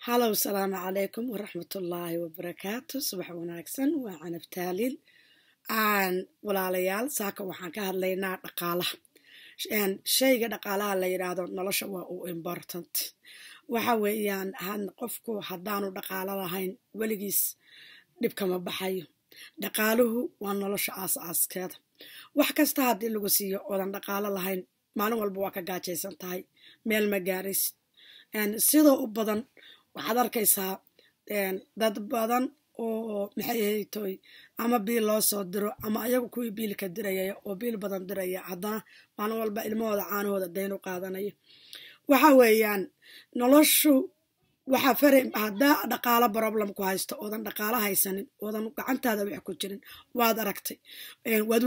Hello, salaamu calaykum waraxmatullaahi wabarakaatu. Subax wanaagsan, waa Canab Taaliil. Walaalayaal, saaka waxaan ka hadlaynaa dhaqaalaha. Shayga dhaqaalaha la yiraahdo nolosha waa u important. Waxa weeyaan qofku haddaanu dhaqaalo lahayn weligiis dhib kama baxayo. Dhaqaaluhu waa nolosha aas-aaskeeda. Wax kasta haddii lagu siiyo oodan dhaqaalo lahayn maalin walba waa ka gaajaysan tahay, meel ma gaaraysid. Sidoo u badan waxaad arkaysaa dad badan oo maxay ahaytoy ama biil loo soo diro ama ayagu kuwii biilka diraya oo biil badan diraya haddana maalin walba ilmahooda caanahooda dayn u qaadanaya. Waxa weeyaan noloshu waxaa haddaa dhaqaalo problem ku haysto oodan dhaqaalo haysanin oodan gacantaada wax ku jirin waad aragtay waad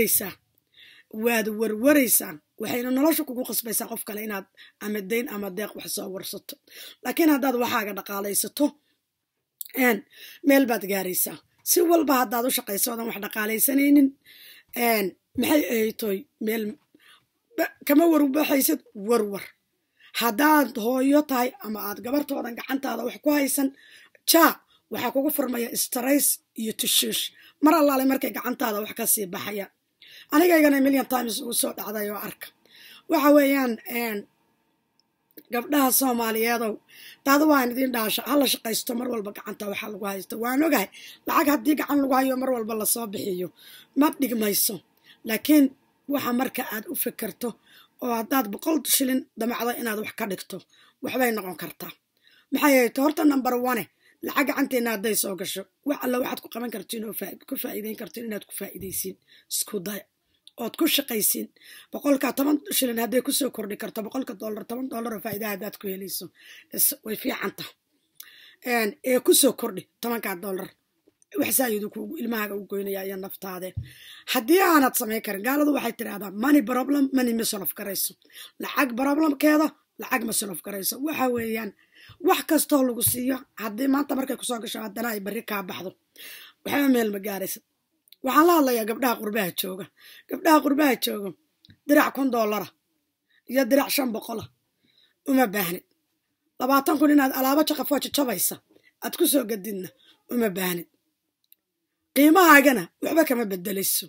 warwaraysaa waxayna nolosha kugu qasbaysaa qof kale inaad ama dayn ama deeq wax soo warsato. Laakiin haddaad waxaaga dhaqaalaysato meel baad gaaraysaa. Si walba haddaad u shaqayso oodan wax dhaqaalaysanaynin maxay ahaytoy meel kama warbaxaysid warwar. Haddaad hooyo tahay ama aad gabartoodan gacantaada wax ku haysan waxaa kugu furmaya stress iyo tushuush mar allaale markay gacantaada wax ka sii baxayaan. Anigaygana million times ugu soo dhacday oo arka waxa weeyaan gabdhaha Soomaaliyeedow dad waan idin dhaasha hala shaqaysto mar walba gacanta waxa lagu haysto waan ogahay lacag haddii gacan lagu hayo mar walba la soo bixiyo ma dhigmayso. Laakiin waxa marka aad u fikirto oo haddaad 100 shilin damacdo inaad wax ka dhigto waxbay noqon kartaa. Maxay ahayd horta number 1 lacag gacanteena hadday soo gasho wax alla waxaad ku qaban kartiin oo ku faa'iideyn kartiin inaad ku faa'iideysiin isku day ood ku shaqaysiin 10 shilin hadday ku soo kordhi karto $10 oo faa'iido haddaad ku helayso way fiican tahay ku soo kordhi $10 wax saayidu ku ilmahaaga u goynaya iyo naftaade. Haddii aanad samayn karin gaaladu waxay tiraahdaa money problem money ma solve garayso. Lacag problemkeeda lacag ma solve garayso. Waxa weeyaan wax kastoo lagu siiyo haddii maanta markay ku soo gasho haddana ay bari ka baxdo waxba meel ma gaaraysid. Waxaan la hadlayaa gabdhaha qurbaha jooga dirac $1 iyo dirac $500 uma baahnid. 20,000 inaad alaabo jaqafo jabaysa aad ku soo gadidna uma baahnid. qiimahaagana waxba kama bedelayso.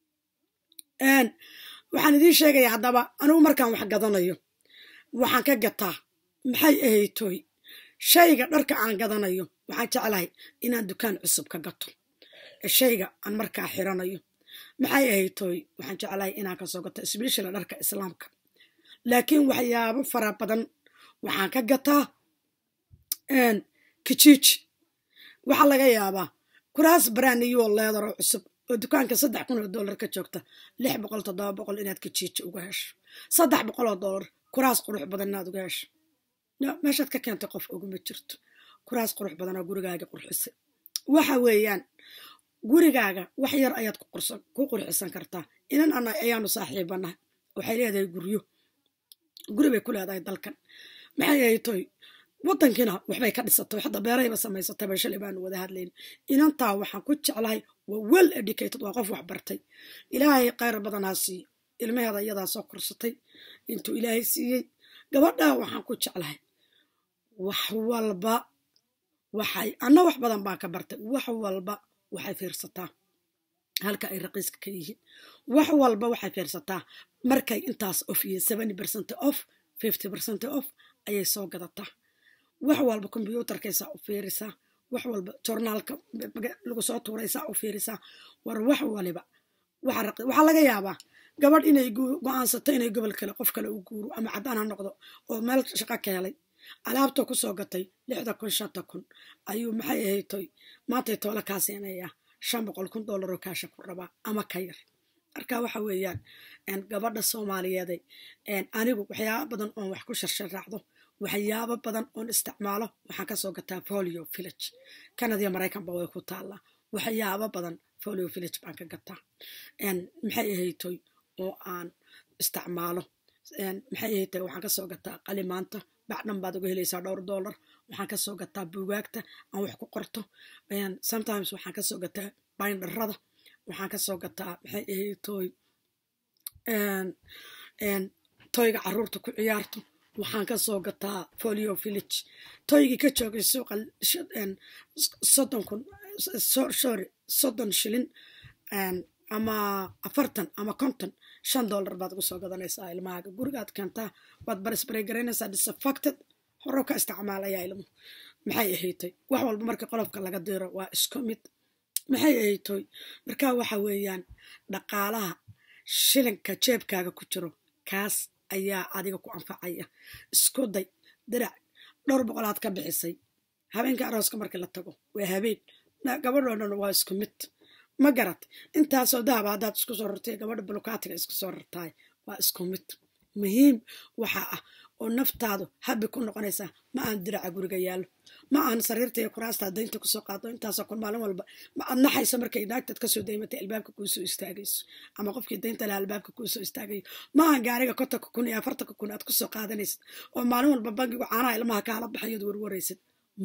Waxaan idiin sheegayaa haddaba anigu markaan wax gadanayo waxaan ka gataa maxay ahaytoy shayga dharka aan gadanayo waxaan jeclahay inaan dukaan cusub ka gato. Shayga aan markaa xiranayo maxay ahaytoy waxaan jeclahay inaan ka soo gato especially dharka islaamka. Laakiin waxyaabo fara badan waxaan ka gataa kijiji. Waxa laga yaabaa kuraas brand new leather oo cusub oo dukaanka $3,000 ka joogta $600-700 inaad kijiji uga hesho $300 kuraas qurux badan inaad uga hesho. meeshaad ka keentay qof ugu ma jirto. kuraas qurux badan oo gurigaaga qurxisay. waxa weeyaan gurigaaga wax yar ayaad ku qurxisan kartaa. inan ayaanu saaxiibanahay waxay leedahay guri bay ku leedahay dalkan maxay ahaytoy waddankiina waxbay ka dhisatay hadda beerayba samaysatay bay shalay baanu wada hadlayn. inantaa waxaan ku jeclahay waa well educated waa qof wax bartay. ilaahay khayr badan ha siiyo ilmaheeda iyadaa soo korsatay intuu ilaahay siiyey. gabadha waxaan ku jeclahay wax walba anna wax badan baan ka bartay. wax walba waxay fiirsataa halka ay raqiiska ka yihiin. wax walba waxay fiirsataa markay intaas off iyo 70% off 50% off ayay soo gadataa. wax walba computerkaysa u fiirisaa. wax walba journalka lagu soo tuuraysa u fiirisaa. war wax waliba waxa laga yaabaa gabadh inay go'aansato inay gobol kale qof kale u guuro ama caddaan ha noqdo oo meel shaqo ka helay alaabta ku soo gatay 60,000 ayuu maxay ahaytoy maantay toola kaa siinayaa $500,000 oo kaasha ku rabaa ama ka yar. marka waxa weeyaan gabadha Soomaaliyeed anigu waxyaabo badan oo wax ku sharsharaacdo waxyaabo badan oo isticmaalo waxaan ka soo gataa Folio Village. Canada iyo Mareykanba way ku taallaa. waxyaabo badan Folio Village baan ka gataa. maxay ahaytoy oo aan isticmaalo maxay ahaytoy waxaan ka soo gataa qalimaanta bacdan baad uga helaysaa $2. waxaan ka soo gataa buugaagta aan wax ku qorto. sometimes waxaan ka soo gataa binderrada. waxaan ka soo gataa maxay ahaytoy toyga carruurta ku ciyaarto waxaan ka soo gataa folio village toygii ka joogay suuqa 30 shilin ama 40 ama 50 $5 baad ugu soo gadanaysaa ilmahaaga gurigaad keentaa waad barisbaray garanaysaa disinfected hore ka isticmaalayaa ilmo maxay ahaydtay wax walba marka qolofka laga diro waa isku mid maxay ahaydtay marka waxa weeyaan dhaqaalaha shilinka jeebkaaga ku jiro kaas ayaa adiga ku anfacaya isku day dirac dhowr boqolaad ka bixisay habeenka arooska markii la tago waa habeen gabadhoodana waa isku mid ma garat intaasoo dahab haddaad isku soo rartay gabadha bulukaatiga isku soo rartaay waa isku mid muhiim waxa ah oo naftaadu habbi ku noqonaysaa ma aan diraca guriga yaallo ma aan sariirta iyo kuraasta daynta kusoo qaado intaasoo kun maalin walba ma aad naxaysa markay naagtad kasoo daymatay albaabka kuu soo istaagayso ama qofkii daynta laha albaabka kuu soo istaagayo ma aan gaariga 50,000 iyo 40,000 aad kusoo qaadanaysid oo maalin walba bangigu caanaha ilmaha kaala baxayood warwaraysid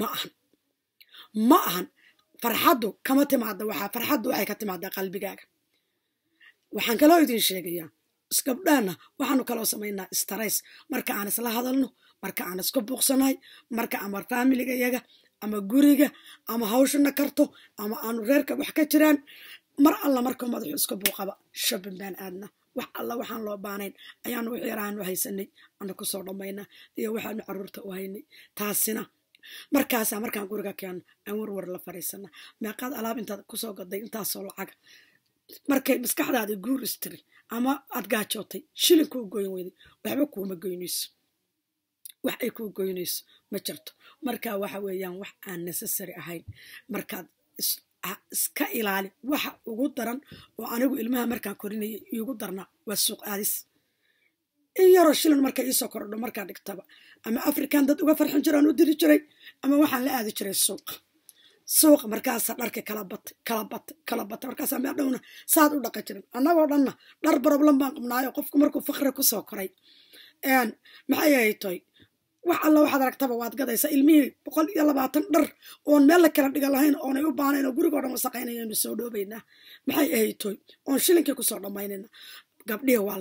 ma ahan farxaddu kama timaada farxaddu waxay ka timaadaa qalbigaaga waxaan kaloo idin sheegayaa isgabdhaana waxaanu kaloo samaynaa stress marka aan isla hadalno marka aan isku buuqsanahay marka ama familiga iyaga ama guriga ama hawshana karto ama aanu reerka wax ka jiraan mar alla marka madaxu isku buuqaba shopping baan aadna wax alla waxaan loo baanayn ayaanu wixii yaraanu haysanay aanu ku soo dhammaynaa iyo waxaanu carruurta u haynay taasina markaan guriga keeno aan warwar la fariisana meeqaad alaab intaad kusoo gaday intaasoo lacaga markay maskaxdaada guur istiri ama aad gaajootay shilin kuu goyn weyday waxba kuuma goynayso wax ay kuu goynayso ma jirto marka waxa weeyaan wax aan necessary ahayn markaad iska ilaali waxa ugu daran oo anigu ilmaha markaan korinayay iigu darnaa waa suuq aadis in yaroo shilin marka iisoo kordho markaa dhigtaba ama afrikan dad uga farxin jiraan u diri jiray ama waxaan la aadi jiray suuqa markaasaa dharka kala bata markaasaa meel dhowna saad u dhaqa jirin annagoo dhanna dhar problem baan qabnaayo qofku markuu fakri kusoo koray maxay ahaytoy wax alla waxaad aragtaba waad gadaysaa ilmihii 120 dhar oon meel la kala dhiga lahayn oonay u baanayn oo gurigoo dhan wasaqaynayaynu soo dhoobaynaa maxay ahaytoy oon shilinkii kusoo dhammaynayna gabdhihii waa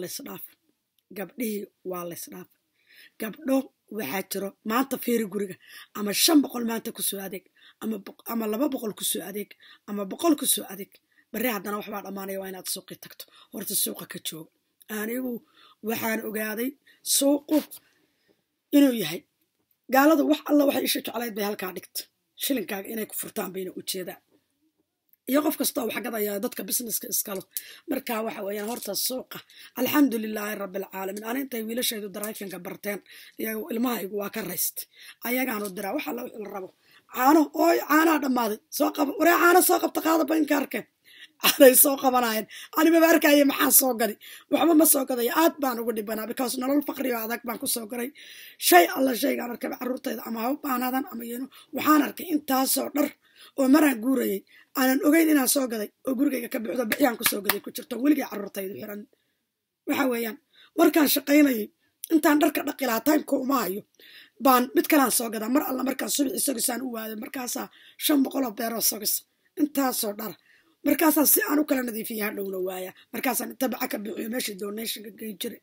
laysdhaaf gabdho waxaa jiro maanta fiiri guriga ama 500 maanta kusoo adeeg ama 200 kusoo adeeg ama 100 kusoo adeeg bari haddana waxbaa dhammaanaya waa inaad suuqii tagto horta suuqa ka jooga anigu waxaan ogaaday suuqu inuu yahay gaaladu wax alla waxay isha jeclayd bay halkaa dhigta shilinkaaga inay ku furtaan bayna ujeedaan iyo qof kastoo wax gadaya dadka businesska iskalo marka waxa weeyaan horta suuqa alxamdulilaahi rabbil caalamiin ana intay wiilashaydu drivingka barteen iyagu ilmahaygu waa ka rayst ayagaanu diraa wax alla wixii la rabo caanaa dhammaaday soo qaba waree caano soo qabta qaada bankaarke aanay soo qabanayeen anima arkaya maxaan soo gali waxba ma soo gadaya aad baan ugu dhibanaa because nolol faqriyo adag baan ku soo garay shay alla shaygaan arkay carruurtayda ama ha u baanaadaan ama yeeno waxaan arkay intaasoo dhar oo maraan guurayay aanan ogeyn inaan soo gaday oo gurigayga ka buuxdo bixiyaan ku soo gaday ku jirto weligay carruurtaydu xiran waxa weeyaan markaan shaqaynayay intaan dharka dhaqi lahaa timeka uma hayo baan mid kalaan soo gadaa mar alla markaan subax isagisaan u waaday markaasaa 500 beeroo sogis intaasoo dhar markaasaan si aan u kala nadiifiya hadhowna waaya markaasaan inta baca ka bixiyo meeshii donationka gey jiray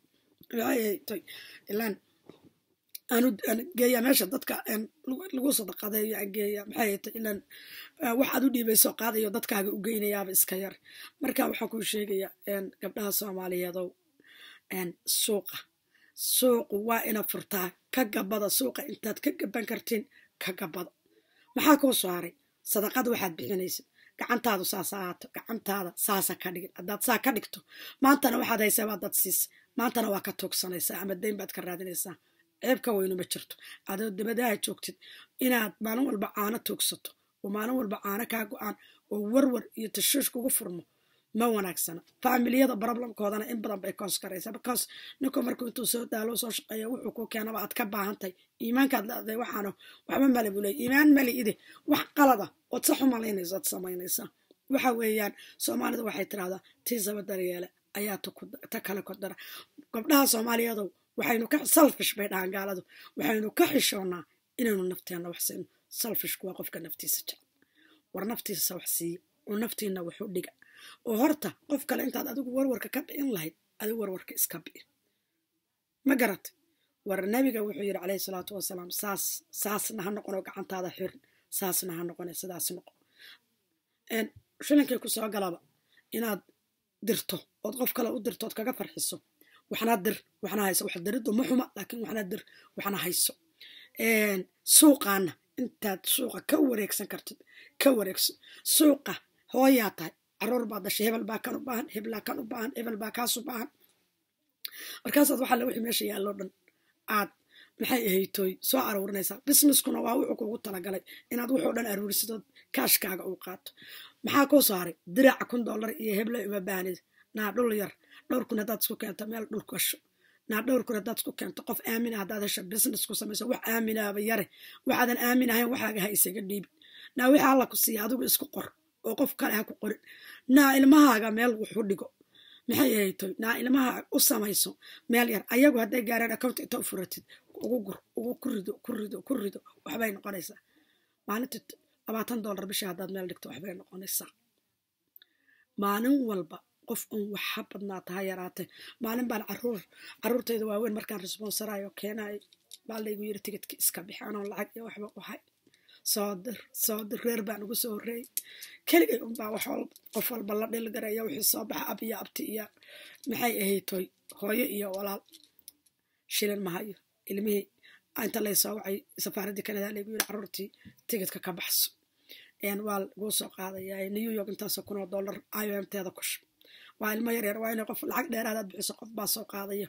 ilaan aanu geeya meesha dadka lagu sadaqadeeyo aan geeya maxay tahay ilaan waxaad u dhiibayso qaadayo dadkaaga u geynayaaba iska yar marka waxaan kuu sheegayaa gabdhaha Soomaaliyeedow suuqu waa ina furtaa ka gabada suuqa intaad ka gaban kartiin ka gabada maxaa kuu soo haray sadaqada waxaad bixinaysa gacantaadu saas ahaato gacantaada saasa ka dhigin haddaad saa ka dhigto maantana waxaad haysaa waa dad siis maantana waa ka tuugsanaysaa ama dayn baad ka raadinaysaa ceebka weynu ma jirto adoo dabadaha joogtid inaad maalin walba caano tuugsato oo maalin walba caano kaa go-aan oo warwar iyo tashuush kugu furmo ma wanaagsana faamiliyada problemkoodana in badan bay koos karaysaa because ninku markuu intuu soo daalo soo shaqeeya wuxuu ku keenaba aad ka baahantahay iimaankaad leedahay waxaanu waxba male buu leeyahay iimaan male ide wax qalada ood sax u malaynaysa ood samaynaysaa waxa weeyaan Soomaalida waxay tiraahdaa tiisaba daryeele ayaa ta kala kordara gabdhaha Soomaaliyeedow waxaynu ka selfish bay dhahan gaaladu waxaynu ka xishoonaa inaynu nafteena wax siino selfishku waa qofka naftiisa jecel war naftiisa wax siiyo oo naftiina wuxuu dhiga oo horta qof kale intaad adigu warwarka ka bixin lahayd adigu warwarka iska bixi ma garat war nabiga wuxuu yiri calayhi salaatu wasalaam saasna ha noqono gacantaada xir saasna ha noqono sidaas noqo shilinkay ku soo galaba inaad dirto ood qof kale u dirto ood kaga farxiso waxna dir waxna hayso wax diridu ma xuma laakiin waxna dir waxna hayso suuqaana intaad suuqa ka wareegsan kartid ka wareegso suuqa hooyaa tahay caruur baa dhashay hebel baa kan u baahan hebelaa kan u baahan hebel baa kaas u baahan markaasaad waxaa la wixii meesha yaallo dhan aad maxay ahaytoy soo aruurinaysaa businesskuna waa wuxuu kugu talagalay inaad wuxuu dhan aruurisadood kaashkaaga uu qaato maxaa kuu soo haray diraaca $1 iyo hebla uma baahnid naa dhul yar dhowr kun haddaad isku keento meel dhul gasho naa dhowr kun haddaad isku keento qof aamina haddaad hesho business ku samayso wax aaminaaba yare waxaadan aamin ahayn waxaaga ha isaga dhiibin naa wixii alla ku siiya adigu isku qor oo qof kale ha ku qorin naa ilmahaaga meel wuxu dhigo maxay ahaytoy naa ilmaha u samayso meel yar ayagu hadday gaaraan account inta u furatid ugu gur ugu ku rido waxbay noqonaysaa maalintii $20 bishii haddaad meel dhigto waxbay noqonaysaa maalin walba qof un waxa badnaata ha yaraatee maalin baan caruurtayda waaweyn markaan responsarayo keenayo baa laygu yiri tigidki iska bixi anoo lacag iyo waxba u hay soo dir reer baan ugu soo horreeyey keligay unbaa qof walba la dhilgaraya wixii soo baxa ab iyo abti iyo maxay ahaytoy hooyo iyo walaal shilin mahayo ilmihii inta lay soo wacay safaaradii Canada laygu yiri caruurtii tigidka ka baxso waa lagu soo qaadayaa New York intaasoo $1,000 IOM-teeda kush waa ilmo yaryar waa inay qof lacag dheeraadaad bixiso qof baa soo qaadaya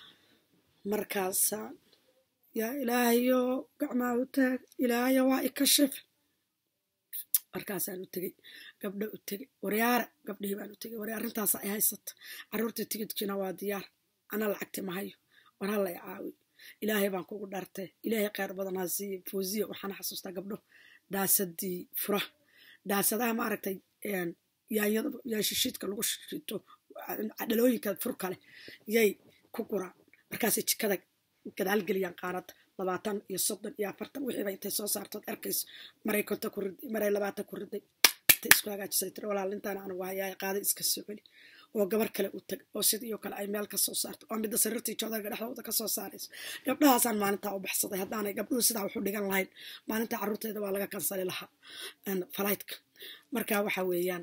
markaasa yaa ilaahayo gacmaha u taag ilaahayo waa ikashif markaasaan u tegey gabdho u tegey waryaara gabdhihii baan u tegey waryaar arrintaas ay haysata caruurtii tigidkiina waa diyaar ana lacagti mahayo war halla i caawi ilaahay baan kugu dhartay ilaahay khayr badan ha siiye fawziya waxaan xasuustaa gabdho daasadii fura daasadaha maaragtay yaanyada yaashishiidka lagu shito dhalooyinka fur kale yay ku guraan markaasay jikada gadaal geliyaan qaanada 20 iyo 30 iyo 40 wixii bay intay soo saartood arkayso maray 50 ku riday maray 20 ku riday isku hagaajisay tir walaal intaan aan waayaay qaaday iska soo celi oo gabar kale u tag oo sidii kale ay meel ka soo saarto oo mid sariirtii joodaga dhexdooda ka soo saarayso gabdhahaasaan maalinta u baxsaday haddaanay gabdhuhu sidaa wax u dhigan lahayn maalinta caruurteeda waa laga kansali lahaa flightka marka waxa weeyaan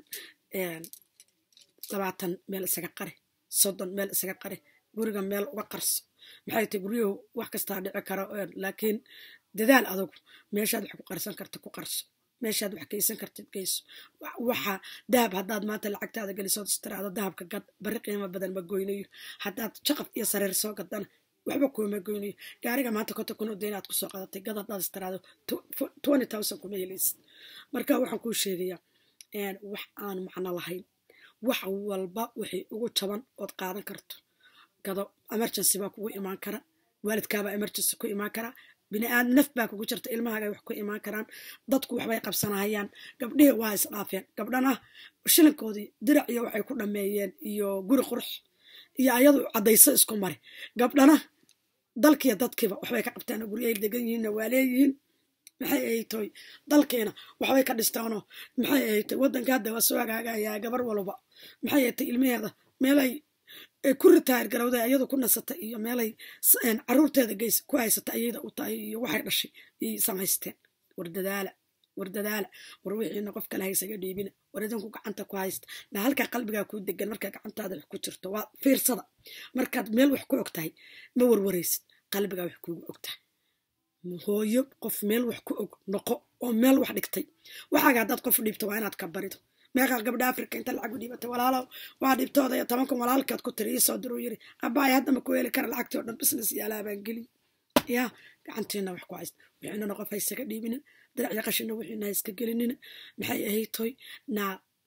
20 meel isaga qari 30 meel isaga qari guriga meel uga qarso maxay tahay guriyuhu wax kasta dhici karo laakiin dadaal adag meeshaad wax ku qarsan karto ku qarso meeshaad wax kaysan kartid kayso waxa dahab haddaad maanta lacagtaada geliso istiraado dahabka gad bari qiimo badan ma goynayo haddaad jaqaf iyo sareer soo gadana waxba kuma goynayo gaariga maanta konta kun oo deenaad ku soo qadatay gad haddaad istiraado 20,000 kuma helaysid marka waxaan kuu sheegayaa wax aan macno lahayn wax walba wixii ugu jaban ood qaadan karto gado emergency baa kugu imaan kara waalidkaaba emergency ku imaan kara bini'aadam naf baa kugu jirta ilmahaaga wax ku imaan karaan dadku waxbay qabsanayaan gabdhihii waa isdhaafeen gabdhana shilinkoodii dirac iyo waxay ku dhameeyeen iyo guri qurux iyo ayadu cadayso isku mari gabdhana dalkiiyo dadkiiba waxbay ka qabtaan guryahay degan yihiinna waa leeyihiin maxay ahaytoy dalkeena waxbay ka dhistaanoo maxay ahaytoy waddanka hadda waa soo hagaagayaa gabar walba maxay ahaytay ilmaheeda meelay ku ritaayir garowday ayadu ku nasata iyo meelay caruurteeda geys ku haysata ayada u tahay iyo waxay dhashay ay samaysteen war dadaala war wixiina qof kale haysaga dhiibina war idinku gacanta ku haysta na halka qalbigaa ku degan marka gacantaada wax ku jirto waa fiirsada markaad meel wax ku ogtahay ma warwaraysid qalbigaa wax kuugu ogtahay hooyo qof meel wax ku og noqo oo meel wax dhigtay waxaaga haddaad qof dhiibto waa inaad ka barido meeqa gabdha Afrika inta lacag u dhiibata walaalow waa dhibtooda 10 kun walaalkeed ku tiri soo diruu yiri abaay hadda ma ku heli kara lacagtii oo dhan business yaala baan geli ya gacanteena wax ku haysta wixina qof ay isaga dhiibina diracya qashina wixina iska gelinina maxay ahaytoy na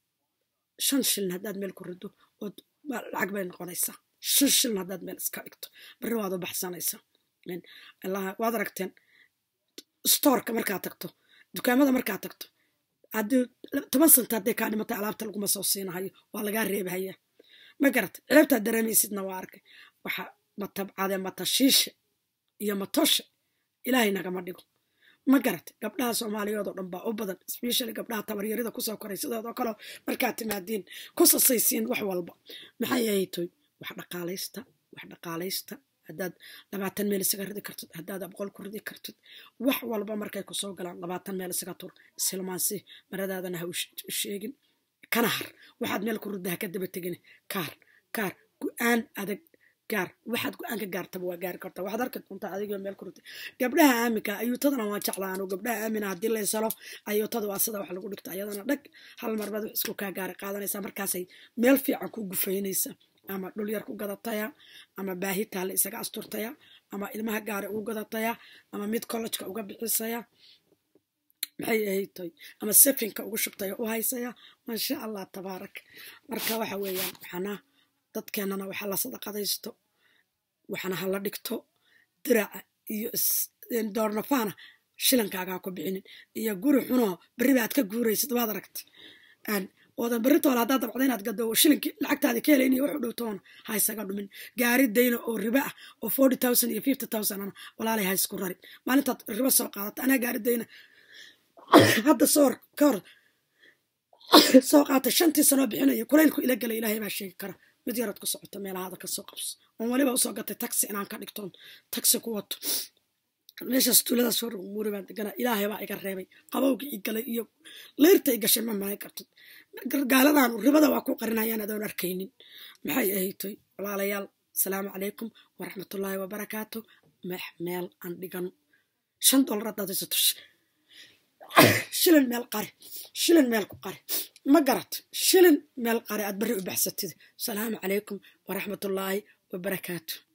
5 shilin haddaad meel ku rido oo lacag bay noqonaysaa 5 shilin haddaad meel iska dhigto bari waad u baxsanaysaa allah waad aragteen store-ka markaad tagto dukaamada markaad tagto haddii 10 sent hadday kaa dhimatay alaabta laguma soo siinahayo waa lagaa reebahaya ma garat ceebtaad dareemaysidna waa arkay waxa matabcade matashiishe iyo matoshe ilaahay nagama dhigo ma garat gabdhaha Soomaaliyeed oo dhan baa u badan especially gabdhaha tabaryarida ku soo koray sidoo kale markaad timaadeen ku sasaysiin wax walba maxay ahaytoy wax dhaqaalaysta haddaad 20 meel isaga ridi kartid haddaad 100 ku ridi kartid wax walba markay ku soo galaan 20 meel isaga tur silmaansi maradaadana ha u sheegin kana har waxaad meel ku ridaa ka daba tegin kaar go'aan adag gaar waxaad go'aan ka gaartaba waa gaari kartaa waxaad arki doontaa adigoo meel ku riday gabdhaha aaminka ayuutadana waa jeclaan gabdhaha aamina haddii la isalo ayuutada waa sida wax lagu dhigta ayadana dhag hal marbaad wax isku kaa gaari qaadanaysaa markaasay meel fiican ku gufaynaysa ama dhul yar ku gadataya ama baahi taale isaga asturtaya ama ilmaha gaari ugu gadataya ama mid kollejka uga bixisaya maxay ahaytay ama safinka ugu shubtaya u haysaya masha Allah tabaarak marka waxa weeyaan waxana dadkeenana waxa la sadaqadaysto waxana hala dhigto diraca iyo doornafana shilankaaga ku bixinin iyo guri xuno bari baad ka guuraysid waad aragtay oodan bari tool haddaad dabcdo inaad gado shilinki lacagtaada ka helayni wax u dhowtoon ha isaga dhumin gaari dayno oo riba ah oo 40,000 iyo 50,000 ana walaalay ha isku rari maalintaad riba soo qaadato ana gaari dayna hadda soo qaatay 5 sano bixinayo kuleylku ila galay ilaahay baa sheegi kara mid yarad ku socoto meelaha ka soo qabs oo waliba soo gatay taxi inaan ka dhigtoon taxi ku wato meeshaas tuulada soo muuri baan degana ilaahay baa iga reebay qabowga ii galay iyo leerta iga shay ma maay kartid gaaladan ribada waa ku qarinayaan adoon arkaynin maxay ahaytay walaalayaal salaamu calaykum waraxmatullaahi wabarakaatuh meel aan dhigan $5 haddaad haysato shilin meel ku qari ma garat shilin meel qari aad bari u baxsatid salaamu calaykum waraxmatullaahi wabarakaatuh